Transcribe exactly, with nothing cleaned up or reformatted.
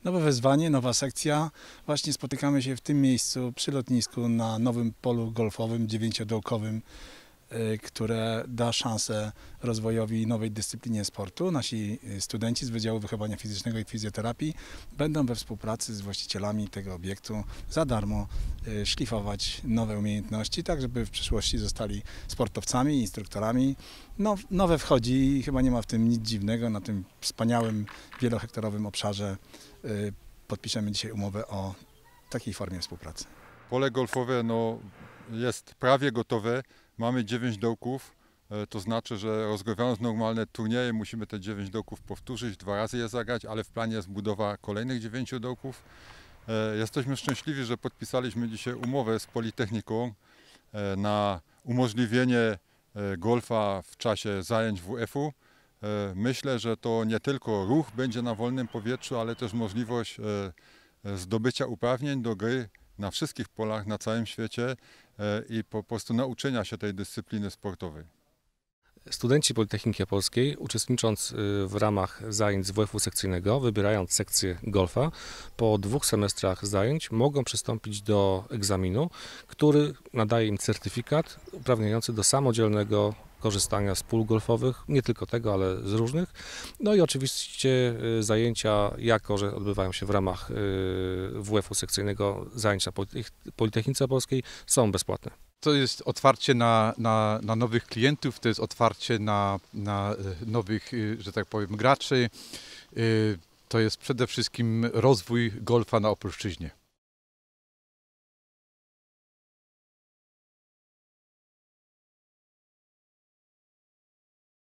Nowe wyzwanie, nowa sekcja. Właśnie spotykamy się w tym miejscu przy lotnisku na nowym polu golfowym, dziewięciodołkowym, y, które da szansę rozwojowi nowej dyscyplinie sportu. Nasi studenci z Wydziału Wychowania Fizycznego i Fizjoterapii będą we współpracy z właścicielami tego obiektu za darmo y, szlifować nowe umiejętności, tak żeby w przyszłości zostali sportowcami, instruktorami. No, nowe wchodzi i chyba nie ma w tym nic dziwnego. Na tym wspaniałym, wielohektarowym obszarze y, podpiszemy dzisiaj umowę o takiej formie współpracy. Pole golfowe no, jest prawie gotowe. Mamy dziewięć dołków, to znaczy, że rozgrywając normalne turnieje musimy te dziewięć dołków powtórzyć, dwa razy je zagrać, ale w planie jest budowa kolejnych dziewięciu dołków. Jesteśmy szczęśliwi, że podpisaliśmy dzisiaj umowę z Politechniką na umożliwienie golfa w czasie zajęć W F-u. Myślę, że to nie tylko ruch będzie na wolnym powietrzu, ale też możliwość zdobycia uprawnień do gry na wszystkich polach na całym świecie i po prostu nauczenia się tej dyscypliny sportowej. Studenci Politechniki Opolskiej, uczestnicząc w ramach zajęć z W F-u sekcyjnego, wybierając sekcję golfa, po dwóch semestrach zajęć mogą przystąpić do egzaminu, który nadaje im certyfikat uprawniający do samodzielnego korzystania z pól golfowych, nie tylko tego, ale z różnych. No i oczywiście zajęcia, jako że odbywają się w ramach W F-u sekcyjnego, zajęcia na Politechnice Opolskiej są bezpłatne. To jest otwarcie na, na, na nowych klientów, to jest otwarcie na, na nowych, że tak powiem, graczy. To jest przede wszystkim rozwój golfa na Opolszczyźnie.